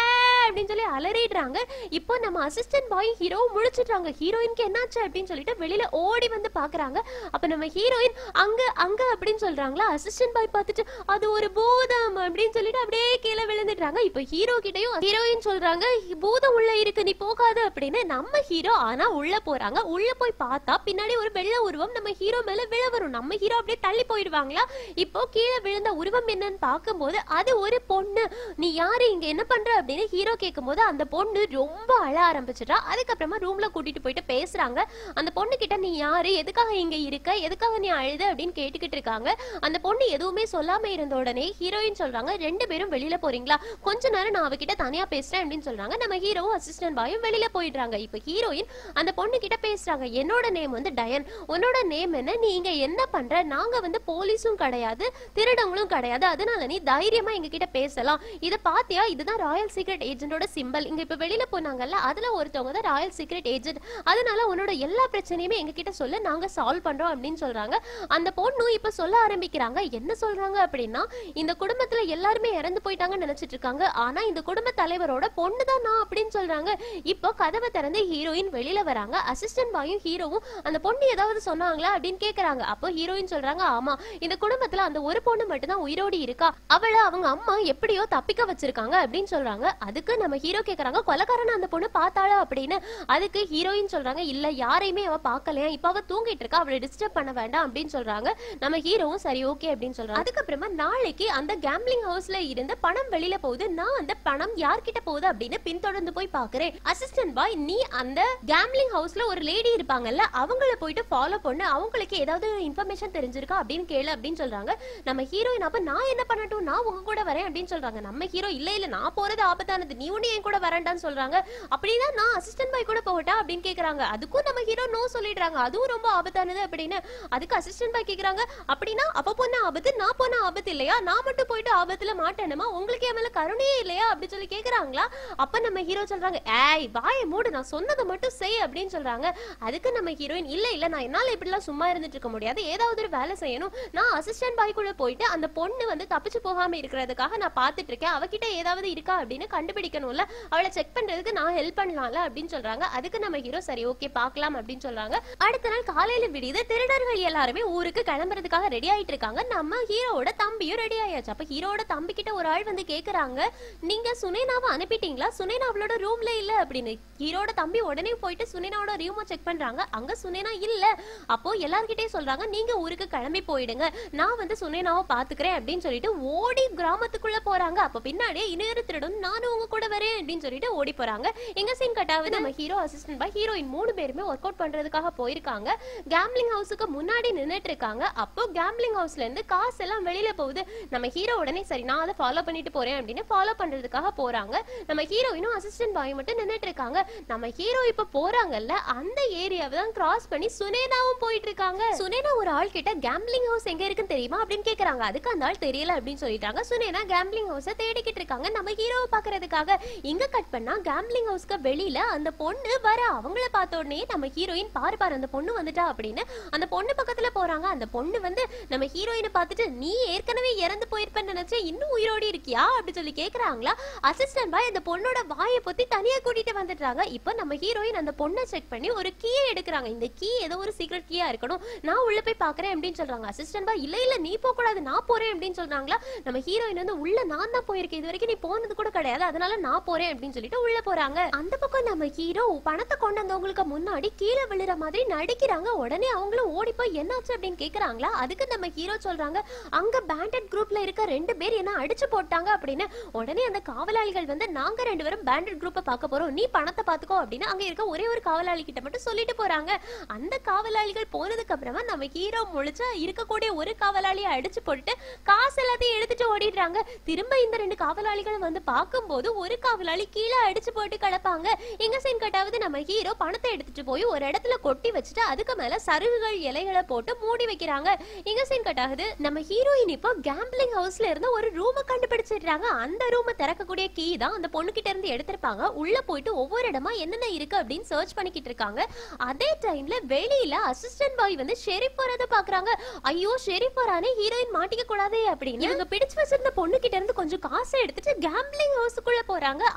அப்படின்னு சொல்லி அலறிடுறாங்க. இப்போ நம்ம அசிஸ்டன்ட் பாய் ஹீரோ முழிச்சிட்டாங்க. ஹீரோயினுக்கு என்னாச்சு அப்படின்னு சொல்லிட்டு வெளியில ஓடி வந்து பாக்குறாங்க. அப்ப நம்ம ஹீரோயின் அங்க அங்க அப்படின்னு சொல்றாங்களா. அசிஸ்டன்ட் பாய் பார்த்துட்டு அது ஒரு பூதம் அப்படின்னு சொல்லிட்டு அப்படியே கீழே விழுந்துட்டாங்க. இப்போ ஹீரோ கிட்டயும் ஹீரோயின் சொல்றாங்க பூதம் உள்ள இருக்கு நீ போகாது அப்படின்னு. நம்ம ஹீரோ ஆனா உள்ள போறாங்க. உள்ள போய் பார்த்தா பின்னாடி ஒரு வெள்ளை உருவம் நம்ம ஹீரோ மேல விழ வரும். நம்ம ஹீரோ அப்படியே தள்ளி போயிடுவாங்களா. இப்போ கீழே விழுந்த உருவம் என்னன்னு பார்க்கும்போது அது ஒரு பொண்ணு. நீ யாரு இங்க என்ன பண்ற அப்படின்னு ஹீரோ கேட்கும்போது அந்த பொண்ணு ரொம்ப அழ ஆரம்பிச்சிட்டா. அதுக்கப்புறமா ரூம்ல கூட்டிட்டு போயிட்டு பேசுறாங்க. அந்த பொண்ணு கிட்ட நீ யாரு எதுக்காக இங்க இருக்க எதுக்காக நீ அழுது அப்படின்னு கேட்டுக்கிட்டு இருக்காங்க. அந்த பொண்ணு எதுவுமே சொல்லாம இருந்த உடனே ஹீரோயின் சொல்றாங்க ரெண்டு பேரும் வெளியில போறீங்களா கொஞ்ச நேரம் நான் அவகிட்ட தனியா பேசுறேன் அப்படின்னு சொல்றாங்க. நம்ம ஹீரோவும் அசிஸ்டன்ட் பாயும் வெளியில போயிடுறாங்க. இப்ப ஹீரோயின் அந்த பொண்ணு கிட்ட பேசுறாங்க. என்னோட நேம் வந்து டயன், உன்னோட நேம் என்ன, நீ இங்க என்ன பண்ற, நாங்க வந்து போலீஸும் கிடையாது திருடங்களும் கிடையாது, அதனால நீ தைரியமா எங்க கிட்ட பேசலாம். இத பாத்தியா இதுதான் ராயல் சீக்ரெட் ஏஜென்ட்டோட சிம்பல். இங்க இப்ப வெளியில போனாங்கல்ல அதுல ஒருத்தவங்க தான் ராயல் சீக்ரெட் ஏஜென்ட், அதனால உன்னோட எல்லா பிரச்சனையுமே எங்க கிட்ட சொல்ல நாங்க சால்வ் பண்றோம் அப்படின்னு சொல்றாங்க. அந்த பொண்ணு இப்ப சொல்ல ஆரம்பிக்கிறாங்க. என்ன சொல்றாங்க அப்படின்னா இந்த குடும்பத்துல எல்லாருமே இறந்து போயிட்டாங்கன்னு நினைச்சிட்டு இருக்காங்க, ஆனா இந்த குடும்ப தலைவரோட பொண்ணு தான் நான் அப்படின்னு சொல்றாங்க. இப்போ கதவை திறந்து ஹீரோயின் வெளியில வராங்க. அசிஸ்டன்ட் பாயும் ஹீரோவும் அந்த பொண்ணு ஏதாவது சொன்னாங்களா அப்படின்னு கேக்குறாங்க. அப்போ ஹீரோயின் சொல்றாங்க ஆமா இந்த குடும்பத்துல அந்த ஒரு பொண்ணு மட்டும் தான் உயிரோடு இருக்கா, அவளை அவங்க அம்மா எப்படியோ தப்பிக்க வச்சிருக்காங்க அப்படின்னு சொல்றாங்க. அதுக்கு நம்ம ஹீரோ கேக்குறாங்க கொலைக்காரன் அந்த பொண்ணு பார்த்தாளா அப்படின்னு. அதுக்கு ஹீரோயின் சொல்றாங்க இல்ல யாரையுமே அவ பார்க்கலையா, இப்ப அவ தூங்கிட்டு இருக்கா, அவளை டிஸ்டர்ப் பண்ண வேண்டாம் அப்படின்னு சொல்றாங்க. நம்ம ஹீரோவும் சரி ஓகே அப்படின்னு சொல்றாங்க. அதுக்கப்புறமா நாளைக்கு அந்த கேம்பிளிங் ஹவுஸ்ல இருந்த பணம் வெளியில போகுது, நான் அந்த பணம் யார்கிட்ட போகுது அப்படின்னு பின்தொடர்ந்து போய் பாக்குறேன். அசிஸ்டன்ட் பாய் நீ அந்த கேம்பிளிங் ஹவுஸ்ல ஒரு லேடி இருப்பாங்கல்ல அவங்கள போயிட்டு ஃபாலோ பண்ணு, அவங்களுக்கு ஏதாவது இன்ஃபர்மேஷன் தெரிஞ்சிருக்கா அப்படின்னு கேளு அப்படின்னு சொல்றாங்க. நம்ம ஹீரோயின் அப்ப நான் என்ன பண்ணட்டும் நான் உங்க கூட வரேன் அப்படின்னு சொல்றாங்க. நம்ம ஹீரோ இல்ல இல்ல நான் போறது ஆபத்தானது, நீ ஒண்ணு என் கூட வரேன்டான்னு சொல்றாங்க. அப்படின்னா நான் அசிஸ்டன்ட் பாய் கூட போகட்டா அப்படின்னு கேக்குறாங்க. அதுக்கும் நம்ம ஹீரோ நோ சொல்லிடுறாங்க, அதுவும் ரொம்ப ஆபத்தானது அப்படின்னு. அதுக்கு அசிஸ்டன்ட் பாய் கேக்குறாங்க அப்படின்னா அப்ப போன ஆபத்து நான் போன ஆபத்து இல்லையா, நான் மட்டும் போயிட்டு ஆபத்துல மாட்டேனுமா, உங்களுக்கு என் மேல கருணையே இல்லையா அப்படி சொல்லி கேக்குறாங்களா. அப்ப நம்ம ஹீரோ சொல்றாங்க ஏய் வாயை மூடு நான் சொன்னதை மட்டும் செய் அப்படின்னு சொல்றாங்க. அதுக்கு நம்ம ஹீரோயின் இல்ல இல்ல நான் என்னால இப்படி எல்லாம் சும்மா இருந்துட்டு இருக்க முடியாது, ஏதாவது ஒரு வேலை செய்யணும், நான் அசிஸ்டன்ட் பாய் கூட போயிட்டு அந்த பொண்ணு வந்து தப்பிச்சு போகாம இருக்கிறதுக்காக நான் பாத்துட்டு இருக்கேன், அவகிட்ட ஏதாவது இருக்கா அப்படின்னு கண்டுபிடிக்கணும்ல, அவளை செக் பண்றதுக்கு நான் ஹெல்ப் பண்ணலாம்ல அப்படின்னு சொல்றாங்க. அதுக்கு நம்ம ஹீரோ சரி ஓகே பாக்கலாம் அப்படின்னு சொல்றாங்க. அடுத்த நாள் காலையில விடியுது. திருடர்கள் எல்லாருமே ஊருக்கு கிளம்புறதுக்காக ரெடி ஆயிட்டு இருக்காங்க. நம்ம ஹீரோவோட தம்பியும் ரெடி ஆயாச்சு. அப்ப ஹீரோட தம்பி கிட்ட ஒரு ஆள் வந்து கேக்குறாங்க நீங்க சுனேனாவை அனுப்பிட்டீங்களா, சுனேனா அவளோட ரூம்ல இல்ல அப்படின்னு. ஹீரோட தம்பி உடனே போயிட்டு சுனேனாவோட ரூமை செக் பண்றாங்க. அங்க சுனேனா இல்ல. அப்போ எல்லார்கிட்டயும் சொல்றாங்க நீங்க ஊருக்கு கிளம்பி போயிடுங்க, நான் வந்து சுனேனாவை பாத்துக்கிறேன் அப்படின்னு சொல்லிட்டு ஓடி கிராமத்துக்குள்ள போறாங்க. அப்ப பின்னாடியே இன்னொரு திருடன் நானும் உங்க கூட வரேன் அப்படின்னு சொல்லிட்டு ஓடி போறாங்க. எங்க சீன் கட்டாவது நம்ம ஹீரோ அசிஸ்டன்ட் பாய் ஹீரோயின் மூணு பேருமே ஒர்க் அவுட் பண்றதுக்காக போயிருக்காங்க. கேம்பிளிங் ஹவுஸுக்கு முன்னாடி நின்னுட்டு இருக்காங்க. அப்போ கேம்பிளிங் ஹவுஸ்ல இருந்து காசு எல்லாம் வெளியில போகுது. நம்ம ஹீரோ உடனே சரி நான் அதை ஃபாலோ பண்ணிட்டு போறேன் அப்படின்னு ஃபாலோ பண்றதுக்காக போறாங்க. நம்ம ஹீரோயினும் அசிஸ்டன்ட் பாய் மட்டும் நின்னுட்டு இருக்காங்க. நம்ம ஹீரோ இப்ப போறாங்கல்ல அந்த ஏரியாவை தான் கிராஸ் பண்ணி சுனேனாவும் போயிட்டு இருக்காங்க. சுனேனா ஒரு ஆள் கிட்ட கேம்பிளிங் ஹவுஸ் எங்க இருக்குன்னு தெரியுமா அப்படின்னு கேக்குறாங்க. அதுக்கு அந்த ஆள் தெரியல அப்படின்னு சொல்லிட்டாங்க. சுனேனா கேம்பிளிங் ஹவுஸை தேடிக்கிட்டு இருக்காங்க நம்ம ஹீரோவை பாக்குறதுக்காக. இங்க கட் பண்ணா கேம்பிளிங் ஹவுஸ்க்கு வெளியில அந்த பொண்ணு வர, அவங்கள பார்த்த உடனே நம்ம ஹீரோயின் பாரு பாரு அந்த பொண்ணு வந்துட்டா அப்படின்னு அந்த பொண்ணு பக்கத்துல போறாங்க. அந்த பொண்ணு வந்து நம்ம ஹீரோயினை பார்த்துட்டு நீ ஏற்கனவே இறந்து போயிருப்பேன்னு நினைச்சேன் இன்னும் உயிரோடி இருக்கியா அப்படி சொல்லி கேக்குறாங்களா. அசிஸ்டன்ட் பாய் அந்த பொண்ணோட வாயை பொத்தி தனியா கூட்டிட்டு வந்துட்டாங்க. இப்போ நம்ம ஹீரோயின் அந்த பொண்ணை செக் பண்ணி ஒரு கீயை எடுக்கிறாங்க. இந்த கீ ஏதோ ஒரு சீக்ரெட் கீயா இருக்கணும், நான் உள்ள போய் பாக்குறேன் அப்படின்னு சொல்றாங்க. அசிஸ்டன்ட் பாய் இல்ல இல்ல நீ போக கூடாது நான் போறேன் அப்படின்னு சொல்றாங்களா. நம்ம ஹீரோயின் வந்து உள்ள நான் தான் போயிருக்கேன், இது வரைக்கும் நீ போனது கூட கிடையாது, அதனால நான் போறேன் அப்படின்னு சொல்லிட்டு உள்ள போறாங்க. அந்த பக்கம் நம்ம ஹீரோ பணத்தை கொண்டு வந்தவங்களுக்கு முன்னாடி கீழே விழுற மாதிரி நடிக்கிறாங்க. உடனே அவங்களும் ஓடி போய் என்னாச்சு அப்படின்னு கேக்குறாங்களா. அதுக்கு நம்ம ஹீரோ சொல்றாங்க அங்க பேண்டட் குரூப்ல இருக்க ரெண்டு பேர் என்ன அடிச்சு போட்டாங்க அப்படின்னு. உடனே அந்த காவலாளிகள் வந்து நாங்க ரெண்டு பேரும் பேண்டட் குரூப்பை பார்க்க போறோம், நீ பணத்தை பாத்துக்கோ அப்படின்னு அங்க இருக்க ஒரே ஒரு காவலாளி கிட்ட மட்டும் சொல்லிட்டு போறாங்க. அந்த காவலாளிகள் போனதுக்கு அப்புறமா நம்ம ஹீரோ முழிச்சா இருக்கக்கூடிய ஒரு காவலாளியை அடிச்சு போட்டு காசு எல்லாத்தையும் எடுத்துட்டு ஓடிடுறாங்க. திரும்ப இந்த ரெண்டு காவலாளிகள் வந்து பார்க்கும்போது ஒரு காவலாளி கீழே அடிச்சு போட்டு கிடப்பாங்க. எங்க சீன் கட்டாவது நம்ம ஹீரோ பணத்தை எடுத்துட்டு போய் ஒரு இடத்துல கொட்டி வச்சுட்டு அதுக்கு மேல சருகுகள் இலைகளை போட்டு மூடி வைக்கிறாங்க. எங்க சீன் கட்டாவது நம்ம ஹீரோயின் இப்போ கேம்பிளிங் ஹவுஸ்ல இருந்து ஒரு ரூமை கண்டுபிடிச்சிடுறாங்க. அந்த ரூமை திறக்கக்கூடிய கீ தான் அந்த பொண்ணு கிட்ட இருந்து எடுத்திருப்பாங்க. உள்ள போயிட்டு ஒவ்வொரு இடமா என்னென்ன இருக்கு அப்படின்னு சர்ச் பண்ணிக்கிட்டு இருக்காங்க. அதே டைம்ல வெளியில அசிஸ்டன்ட் பாய் வந்து ஷெரீப் வரத பாக்குறாங்க. ஐயோ ஷெரீப் வரானே ஹீரோயின் மாட்டிக்க கூடாதே அப்படின்னு இவங்க பிடிச்சு வச்சிருந்த பொண்ணு கிட்ட இருந்து கொஞ்சம் காசை எடுத்துட்டு கேம்பிளிங் ஹவுஸுக்குள்ள போறாங்க.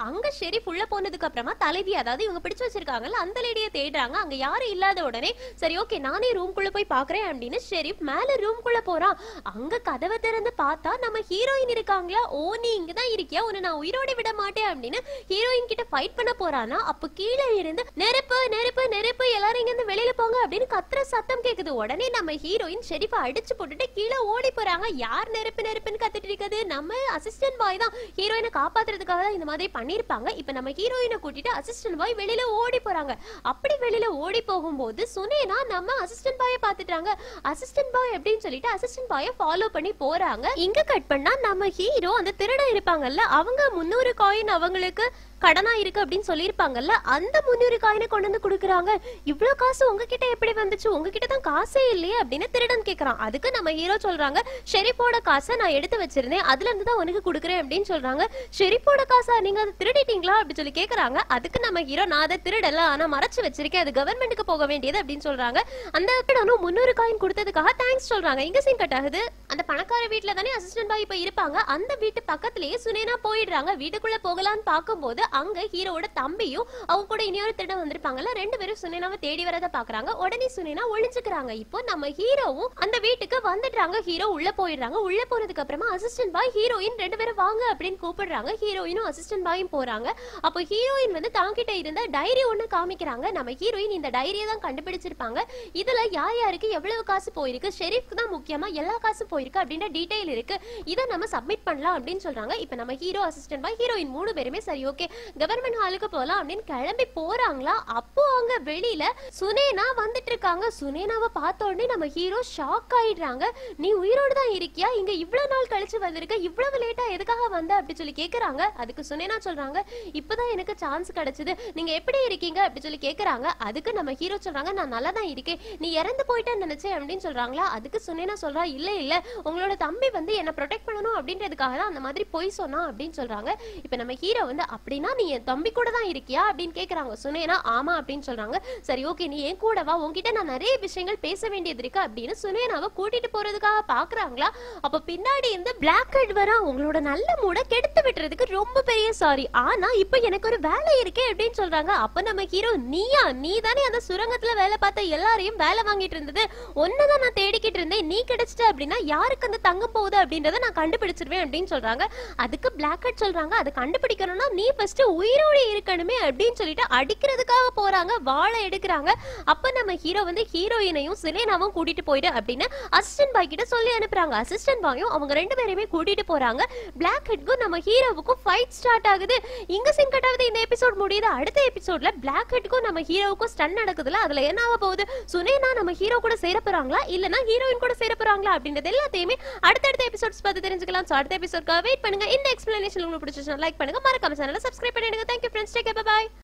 அங்க ஷெரீஃப் உள்ள போனதுக்கு அப்புறமா தலைவி, அதாவது இவங்க பிடிச்சு வச்சிருக்காங்கல்ல அந்த லேடியை தேடுறாங்க. அங்க யாரும் இல்லாத உடனே சரி ஓகே நானே ரூம் குள்ள போய் பாக்குறேன் அப்படின்னு ஷெரீஃப் மேல ரூம் குள்ள போறான். அங்க கதவை திறந்து பார்த்தா நம்ம ஹீரோயின் இருக்காங்களா. ஓ நீ இங்கதான் இருக்கியா, உன்னை நான் உயிரோட விட மாட்டேன் அப்படின்னு ஹீரோயின் கிட்ட ஃபைட் பண்ண போறானா. அப்ப கீழே இருந்து நெருப்பு நெருப்பு நெருப்பு எல்லாரும் இங்க இருந்து வெளியில போங்க அப்படின்னு கத்துற சத்தம் கேக்குது. உடனே நம்ம ஹீரோயின் ஷெரீஃபை அடிச்சு போட்டுட்டு கீழே ஓடி போறாங்க. யார் நெருப்பு நெருப்புன்னு கத்திட்டு இருக்குது, நம்ம அசிஸ்டன்ட் பாய் தான். ஹீரோயினை காப்பாத்துறதுக்காக தான் இந்த மாதிரி பண்ணிருப்பாங்க. இப்ப நம்ம ஹீரோயினை கூட்டிட்டு அசிஸ்டன்ட் பாய் வெளியில ஓடி போறாங்க. அப்படி வெளியில ஓடி போகும்போது சுனேனா நம்ம அசிஸ்டன்ட் பாயை பாத்துட்டாங்க. அசிஸ்டன்ட் பாய் அப்படின்னு சொல்லிட்டு அசிஸ்டன்ட் பாயை ஃபாலோ பண்ணி போறாங்க. இங்க கட் பண்ணா நம்ம ஹீரோ அந்த திருடன் இருப்பாங்கல்ல, அவங்க முன்னூறு காயின் அவங்களுக்கு கடனா இருக்கு அப்படின்னு சொல்லியிருப்பாங்கல்ல, அந்த முன்னூறு காயினை கொண்டு வந்து கொடுக்குறாங்க. இவ்வளவு காசு உங்ககிட்ட எப்படி வந்துச்சு, உங்ககிட்ட தான் காசே இல்லையே அப்படின்னு திருடன் கேட்கறான். அதுக்கு நம்ம ஹீரோ சொல்றாங்க ஷெரீஃபோட காசை நான் எடுத்து வச்சிருந்தேன், அதுல இருந்து தான் உனக்கு கொடுக்குறேன் அப்படின்னு சொல்றாங்க. ஷெரீஃபோட காசா, நீங்க அதை திருடிட்டீங்களா அப்படின்னு சொல்லி கேட்கறாங்க. அதுக்கு நம்ம ஹீரோ நான் அதை திருடல, ஆனா மறைச்சு வச்சிருக்கேன், அது கவர்மெண்ட்டுக்கு போக வேண்டியது அப்படின்னு சொல்றாங்க. அந்த திருடனும் முன்னூறு காயின் கொடுத்ததுக்காக தேங்க்ஸ் சொல்றாங்க. இங்க சீன் கட் ஆகுது. அந்த பணக்கார வீட்டுல தானே அசிஸ்டன்ட் பாய் இப்ப இருப்பாங்க. அந்த வீட்டு பக்கத்திலேயே சுனேனா போயிடுறாங்க. வீட்டுக்குள்ள போகலான்னு பார்க்கும்போது அங்க ஹீரோவோட தம்பியும் அவங்க கூட இன்னொரு திருடன் வந்திருப்பாங்கல்ல, ரெண்டு பேரும் சுனேனாவை தேடி வரத பாக்குறாங்க. உடனே சுனேனா ஒளிஞ்சுக்கிறாங்க. இப்போ நம்ம ஹீரோவும் அந்த வீட்டுக்கு வந்துடுறாங்க. ஹீரோ உள்ள போயிடுறாங்க. உள்ள போனதுக்கு அப்புறமா அசிஸ்டன்ட் பாய் ஹீரோயின் ரெண்டு பேரும் வாங்க அப்படின்னு கூப்பிடுறாங்க. ஹீரோயினும் அசிஸ்டன்ட் பாயும் போறாங்க. அப்போ ஹீரோயின் வந்து தாங்கிட்ட இருந்த டைரி ஒண்ணு காமிக்கிறாங்க. நம்ம ஹீரோயின் இந்த டைரியை தான் கண்டுபிடிச்சிருப்பாங்க. இதுல யார் யாருக்கு எவ்வளவு காசு போயிருக்கு, ஷெரீஃப்க்கு தான் முக்கியமா எல்லா காசும் போயிருக்கு அப்படின்ற டீடைல் இருக்கு. இதை நம்ம சப்மிட் பண்ணலாம் அப்படின்னு சொல்றாங்க. இப்போ நம்ம ஹீரோ, அசிஸ்டன்ட் பாய், ஹீரோயின் மூணு பேருமே சரி ஓகே கவர்மெண்ட் ஹாலுக்கு போலாம் அப்படின்னு கிளம்பி போறாங்களா. அப்போ அங்க வெளியில சுனேனா வந்துட்டு இருக்காங்க. சுனேனாவை பார்த்த உடனே நம்ம ஹீரோ ஷாக் ஆயிடுறாங்க. நீ உயிரோடு தான் இருக்கியா, இங்க இவ்வளவு நாள் கழிச்சு வந்திருக்க, இவ்வளவு லேட்டா எதுக்காக வந்த அப்படி சொல்லி கேக்குறாங்க. அதுக்கு சுனேனா சொல்றாங்க இப்பதான் எனக்கு சான்ஸ் கிடைச்சது, நீங்க எப்படி இருக்கீங்க அப்படி சொல்லி கேக்குறாங்க. அதுக்கு நம்ம ஹீரோ சொல்றாங்க நான் நல்லா தான் இருக்கேன், நீ இறந்து போயிட்டேன்னு நினைச்சேன் அப்படின்னு சொல்றாங்களா. அதுக்கு சுனேனா சொல்றா இல்ல இல்ல உங்களோட தம்பி வந்து என்ன ப்ரொடெக்ட் பண்ணணும் அப்படின்றதுக்காக தான் அந்த மாதிரி பொய் சொன்னா அப்படின்னு சொல்றாங்க. இப்ப நம்ம ஹீரோ வந்து அப்படின்னா நீ என் தம்பி கூட தான் இருக்கியா அப்படின்னு கேக்குறாங்க. சுனேனா ஆமா அப்படின்னு சொல்றாங்க. சரி ஓகே நீ என் கூட வா, உன்கிட்ட நான் நிறைய விஷயங்கள் பேச வேண்டியது இருக்கு அப்படின்னு சுனேனாவை கூட்டிட்டு போறதுக்காக பாக்குறாங்களா. அப்ப பின்னாடி இருந்து பிளாக் ஹெட் வரா. உங்களோட நல்ல மூட கெடுத்து விட்டுறதுக்கு ரொம்ப பெரிய சாரி, ஆனா இப்ப எனக்கு ஒரு வேலை இருக்கே அப்படின்னு சொல்றாங்க. அப்ப நம்ம ஹீரோ நீயா, நீ தானே அந்த சுரங்கத்துல வேலை பார்த்த எல்லாரையும் வேலை வாங்கிட்டு இருந்தது, ஒன்னதான் நான் தேடிக்கிட்டு இருந்தேன், நீ கிடைச்சிட்ட அப்படின்னா யாருக்கு அந்த தங்கம் போகுது அப்படின்றத நான் கண்டுபிடிச்சிருவேன் அப்படின்னு சொல்றாங்க. அதுக்கு பிளாக் ஹெட் சொல்றாங்க அதை கண்டுபிடிக்கணும்னா நீ ஃபர்ஸ்ட் உயிரோட இருக்கணுமே அப்படின்னு சொல்லிட்டு அடிக்கிறதுக்காக போறாங்க. வாளை எடுக்கிறாங்க. அப்ப நம்ம ஹீரோ வந்து ஹீரோயினையும் சுனேனாவும் கூட்டிட்டு போயிடு அப்படின்னு அசிஸ்டன்ட் பாய் கிட்ட சொல்லி அனுப்புறாங்க. அசிஸ்டன்ட் பாயும் அவங்க ரெண்டு பேரையுமே கூட்டிட்டு போறாங்க. பிளாக் ஹெட்க்கும் நம்ம ஹீரோவுக்கும் ஃபைட் ஸ்டார்ட் ஆகுது. இங்க சின் கட் ஆகுது. இந்த எபிசோட் முடியுது. அடுத்த எபிசோட்ல பிளாக் ஹெட்க்கும் நம்ம ஹீரோவுக்கும் ஸ்டன் நடக்குதுல, அதுல என்ன ஆக போகுது, சுனேனா நம்ம ஹீரோ கூட சேர போறாங்களா இல்லனா ஹீரோயின் கூட சேர போறாங்களா அப்படின்றது எல்லாத்தையுமே அடுத்தடுத்த எபிசோட்ஸ் பார்த்து தெரிஞ்சுக்கலாம். சோ அடுத்த எபிசோட்காக வெயிட் பண்ணுங்க. இந்த எக்ஸ்பிளனேஷன் உங்களுக்கு பிடிச்சிருந்தா லைக் பண்ணுங்க, மறக்காம சேனலை சப்ஸ்கிரைப் பண்ணிடுங்க. Thank you friends, take care, bye bye.